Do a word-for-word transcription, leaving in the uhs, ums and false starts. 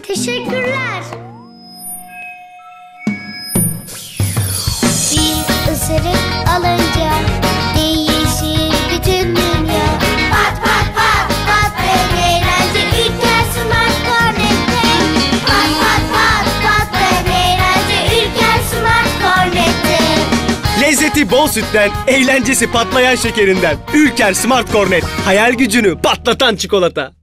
Teşekkürler. Bir ısırık alınca değişir bütün dünya. Pat pat pat patlayan eğlence Ülker Smart Cornet'te. Pat pat pat patlayan eğlence Ülker Smart Cornet'te. Lezzeti bol sütten, eğlencesi patlayan şekerinden. Ülker Smart Cornet. Hayal gücünü patlatan çikolata.